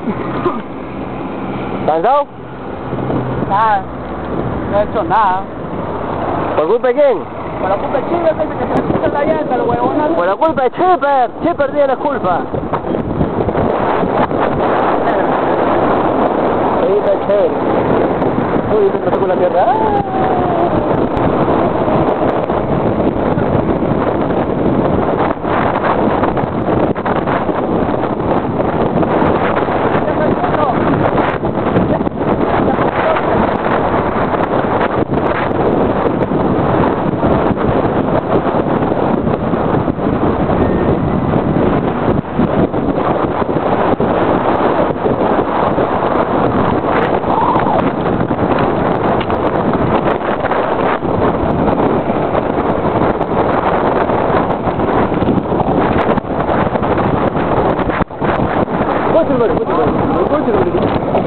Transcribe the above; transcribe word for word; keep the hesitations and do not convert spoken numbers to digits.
¿Cansado? Nada, no he hecho nada. ¿Por culpa de quién? Por la culpa de Chile, que se le puso la llanta, los huevones. Por la culpa de Chipper. Chipper tiene la culpa. Ahí está chévere. Uy, se trató con la tierra. Mucho, mucho, mucho, mucho, mucho, mucho.